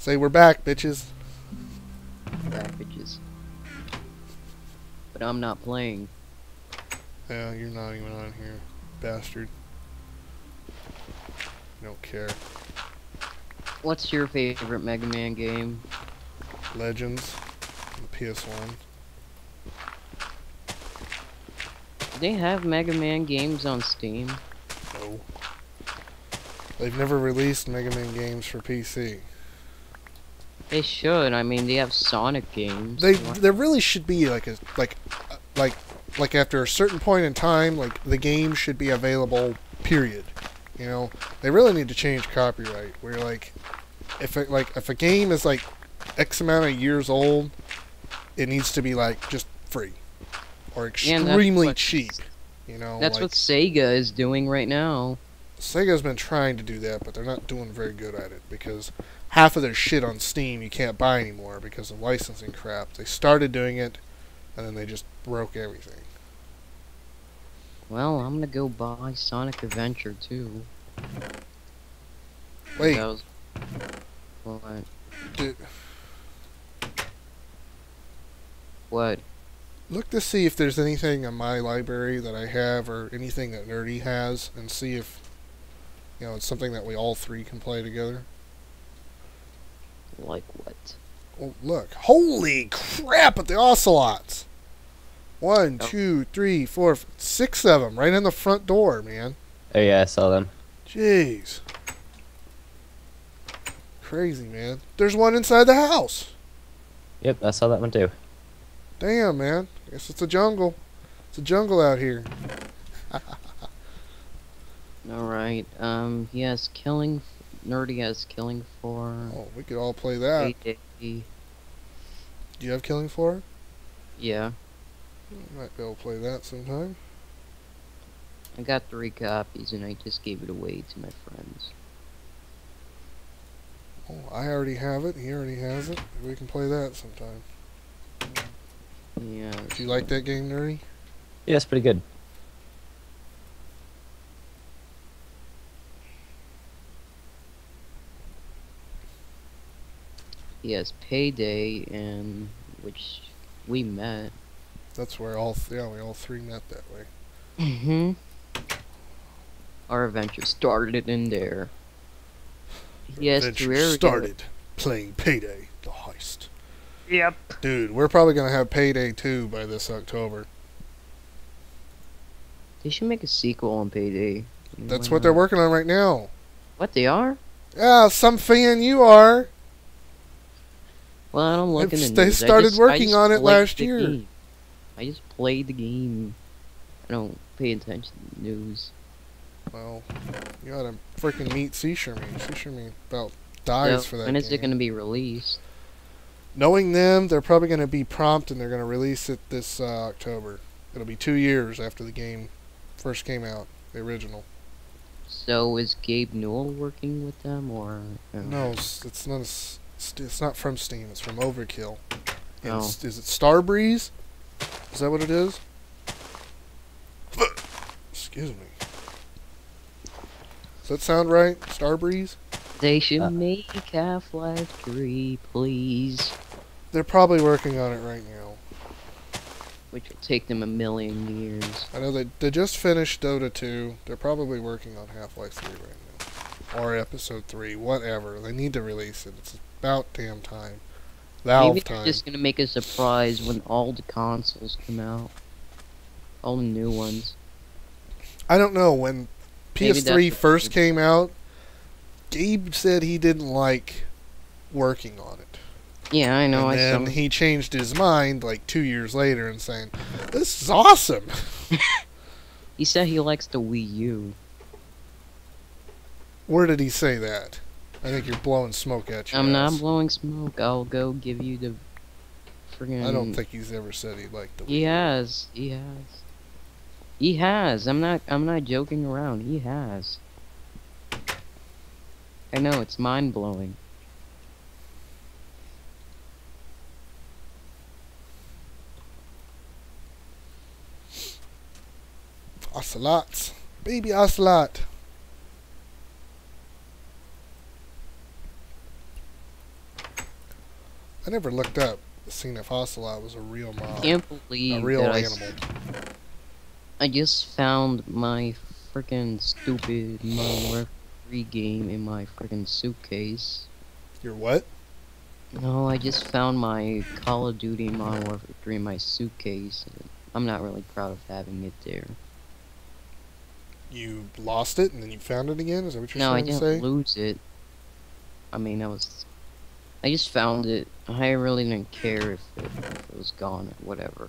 Say we're back, bitches. Packages. But I'm not playing. Yeah, you're not even on here, bastard. You don't care. What's your favorite Mega Man game? Legends, on the PS1. They have Mega Man games on Steam. No. They've never released Mega Man games for PC. They should. I mean, they have Sonic games. There really should be like after a certain point in time, like the game should be available. Period. You know, they really need to change copyright. Where like, if a game is like X amount of years old, it needs to be like just free or extremely cheap. You know, that's like, what Sega is doing right now. Sega's been trying to do that, but they're not doing very good at it because half of their shit on Steam you can't buy anymore because of licensing crap. They started doing it, and then they just broke everything. Well, I'm gonna go buy Sonic Adventure 2. Wait. What? Dude, What? look to see if there's anything in my library that I have or anything that Nerdy has, and see if, you know, it's something that we all three can play together. Like what? Well, look. Holy crap at the Ocelots! 1, 2, 3, 4, 6 of them right in the front door, man. Oh yeah, I saw them. Jeez. Crazy, man. There's one inside the house. Yep, I saw that one too. Damn, man. I guess it's a jungle. It's a jungle out here. Alright, he has killing... Nerdy has killing for... Oh, we could all play that. Do you have Killing Floor? Yeah. Might be able to play that sometime. I got 3 copies and I just gave it away to my friends. Oh, I already have it. He already has it. We can play that sometime. Yeah. Do you like that game, Nerdy? Yeah, it's pretty good. He has Payday, and which we met. That's where we all three met that way. Mm-hmm. Our adventure started in there. Yes, Adventure started playing Payday, the heist. Yep. Dude, we're probably gonna have Payday 2 by this October. They should make a sequel on Payday. That's what they're working on right now. What, they are? Yeah, some fan you are. Well, I don't look in the They news. started working on it last year. Game. I just played the game. I don't pay attention to the news. Well, you ought to freaking meet C. Sherman. C. Sherman about dies for that When is it game. going to be released? Knowing them, they're probably going to be prompt and they're going to release it this October. It'll be 2 years after the game first came out, the original. So is Gabe Newell working with them, or No, it's not. It's not from Steam. It's from Overkill. And Oh. Is it Starbreeze? Is that what it is? Excuse me. Does that sound right? Starbreeze? They should make Half-Life 3, please. They're probably working on it right now. Which will take them 1,000,000 years. I know they just finished Dota 2. They're probably working on Half-Life 3 right now. Or Episode 3, whatever. They need to release it. It's about damn time. Valve Maybe time. they're just gonna make a surprise when all the consoles come out. All the new ones. I don't know. When Maybe PS3 that's- first came out, Gabe said he didn't like working on it. Yeah, I know. And I then saw. he changed his mind like 2 years later and saying, "This is awesome." He said he likes the Wii U. Where did he say that? I think you're blowing smoke at you. I'm not blowing smoke. I'll go give you the friggin'... I don't think he's ever said he liked the Wii He U. has. He has. He has. I'm not joking around. He has. I know, it's mind-blowing. Ocelots. Baby ocelot. I never looked up, seeing if Ocelot was a real I mob, can't a believe real that animal. I just found my freaking stupid Modern Warfare 3 game in my freaking suitcase. Your what? No, I just found my Call of Duty Modern Warfare 3 in my suitcase. I'm not really proud of having it there. You lost it and then you found it again? Is that what you're No, I trying to didn't say? lose it. I mean, I just found it. I really didn't care if it was gone or whatever.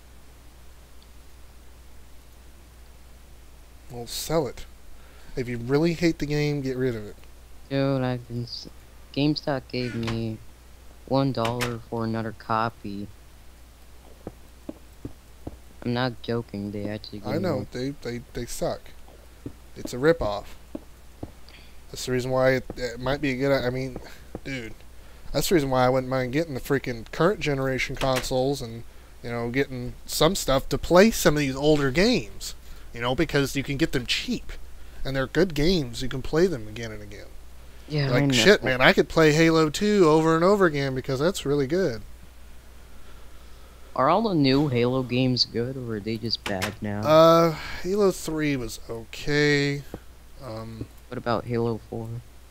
Well, sell it. If you really hate the game, get rid of it. Dude, GameStop gave me $1 for another copy. I'm not joking, they actually gave I know, they suck. It's a ripoff. That's the reason why it might be a good... I mean, dude, that's the reason why I wouldn't mind getting the freaking current generation consoles and, you know, getting some stuff to play some of these older games. You know, because you can get them cheap. And they're good games. You can play them again and again. Yeah, I Like, know. shit, man, I could play Halo 2 over and over again because that's really good. Are all the new Halo games good, or are they just bad now? Halo 3 was okay. What about Halo 4?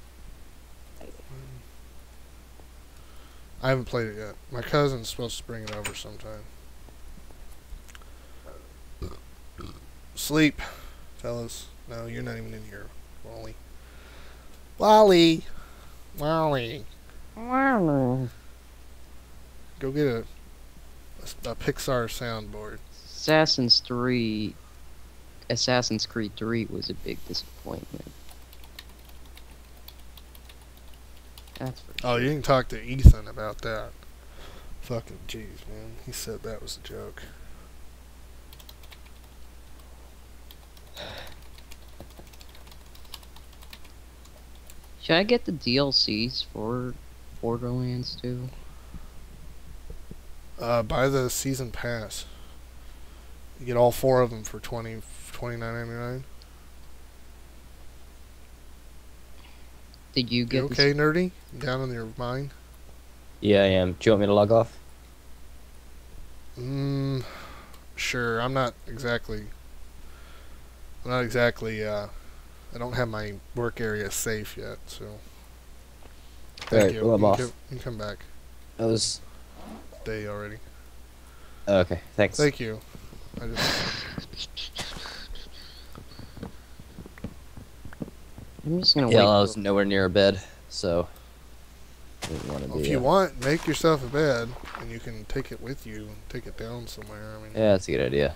I haven't played it yet. My cousin's supposed to bring it over sometime. Sleep, fellas. No, you're not even in here, Wally. Wally! Wally! Go get a Pixar soundboard. Assassin's Creed 3 was a big disappointment. That's for Oh, sure. you can talk to Ethan about that. Fucking jeez, man. He said that was a joke. Should I get the DLCs for Borderlands 2? Buy the season pass. You get all 4 of them for $29.99. Did you You get okay, nerdy? Down in your mind? Yeah, I am. Do you want me to log off? Sure. I'm not exactly. I don't have my work area safe yet, so. Thank Alright, you. well, I'm off. You can come back. I was... Day already. Okay, thanks. Thank you. I just. I'm just gonna Yeah, wait. I was nowhere near a bed, so... Didn't want to If do you that. want, make yourself a bed, and you can take it with you and take it down somewhere. I mean. Yeah, that's a good idea.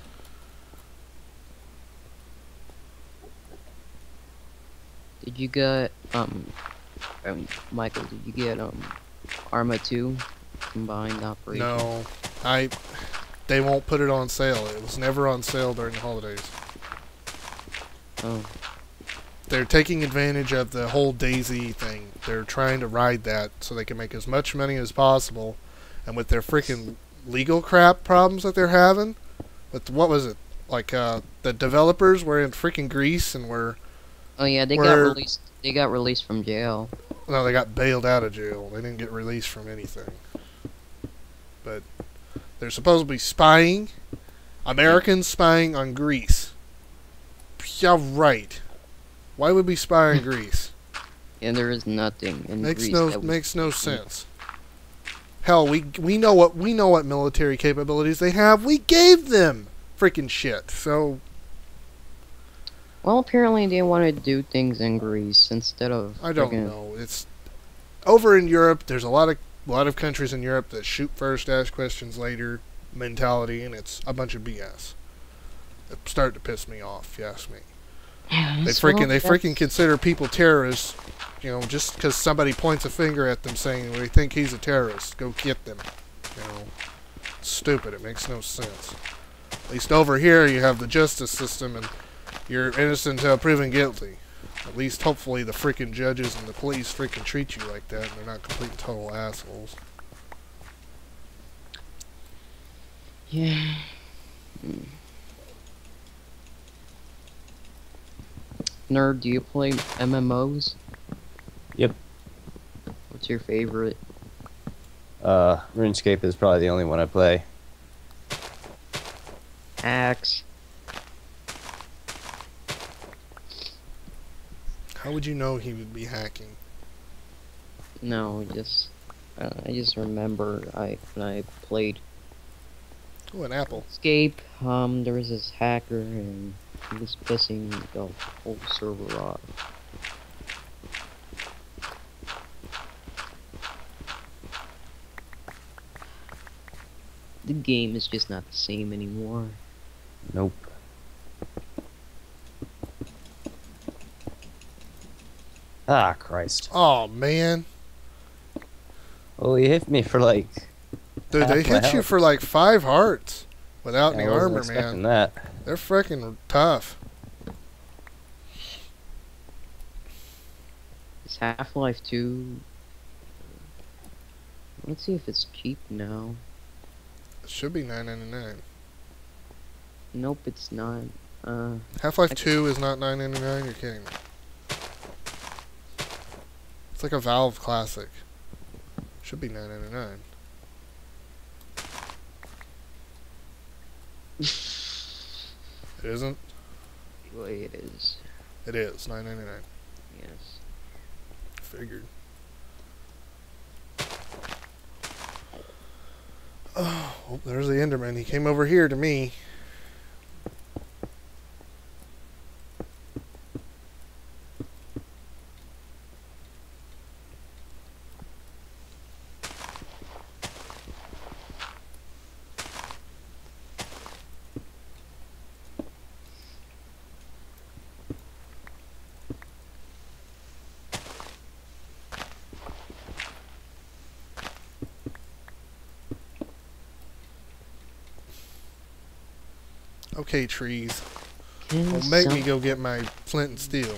Did you get Michael? Did you get Arma 2 combined operation? No, they won't put it on sale. It was never on sale during the holidays. Oh, They're taking advantage of the whole Daisy thing. They're trying to ride that so they can make as much money as possible. And with their freaking legal crap problems that they're having, with what was it? Like the developers were in freaking Greece and were oh yeah, they got Where- released. They got released from jail. no, they got bailed out of jail. They didn't get released from anything. But they're supposed to be spying, Americans spying on Greece. Yeah, right. Why would we spy on Greece? And there is nothing in Greece that Makes no sense. Hell, we know what military capabilities they have. We gave them freaking shit. So Well, apparently they want to do things in Greece instead of. I don't friggin- know. It's over in Europe. There's a lot of countries in Europe that shoot first, ask questions later mentality, and it's a bunch of BS. It's starting to piss me off, if you ask me. They freaking consider people terrorists, you know, just because somebody points a finger at them saying we think he's a terrorist. Go get them. You know, it's stupid. It makes no sense. At least over here you have the justice system and you're innocent until proven guilty. At least hopefully the freaking judges and the police freaking treat you like that and they're not complete and total assholes. Yeah. Nerd, do you play MMOs? Yep. What's your favorite? RuneScape is probably the only one I play. Axe. How would you know he would be hacking? No, I just remember when I played Oh, an apple. Escape, there was this hacker and he was pissing the whole server off. The game is just not the same anymore. Nope. Ah, Christ. Oh man, Well, he hit me for like. dude, they half my hit you health. for like 5 hearts without I any wasn't armor, expecting man. that. They're freaking tough. Is Half-Life 2... Let's see if it's cheap now. It should be $9.99. Nope, it's not. Half-Life 2 is not $9.99. You're kidding me. It's like a Valve classic. Should be $9.99. It isn't. Wait, it is. It is $9.99. Yes. Figured. Oh, there's the Enderman. He came over here to me. Okay, trees. Well, make me go get my flint and steel.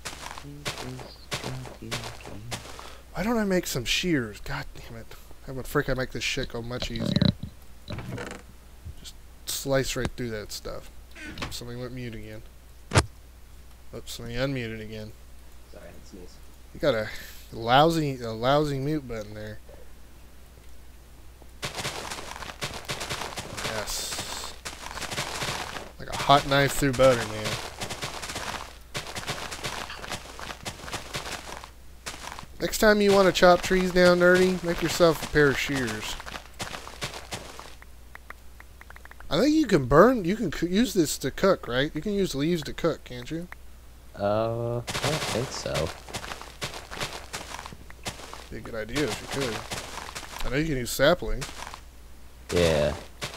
Why don't I make some shears? God damn it. How the frick I make this shit go much easier? Just slice right through that stuff. Somebody went mute again. Oops, somebody unmuted again. Sorry, I had to sneeze. You got a lousy mute button there. Yes. Like a hot knife through butter, man. Next time you want to chop trees down dirty, make yourself a pair of shears. I think you can use this to cook, right? You can use leaves to cook, can't you? I don't think so. Be a good idea if you could. I know you can use saplings. Yeah.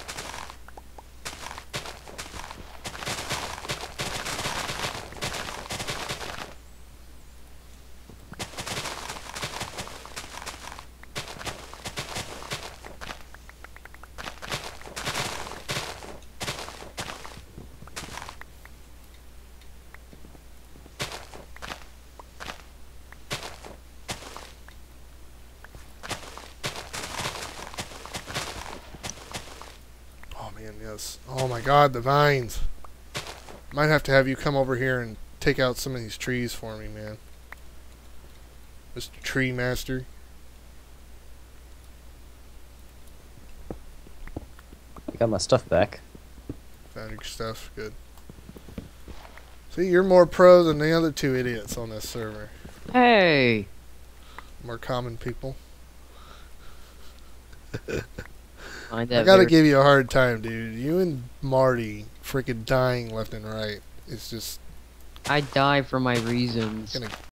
Oh man, yes. Oh my god, the vines. Might have to have you come over here and take out some of these trees for me, man. Mr. Tree Master. I got my stuff back. Found your stuff. Good. See, you're more pro than the other two idiots on this server. Hey! More common people. I I gotta give you a hard time, dude. You and Marty freaking dying left and right. It's just I die for my reasons. gonna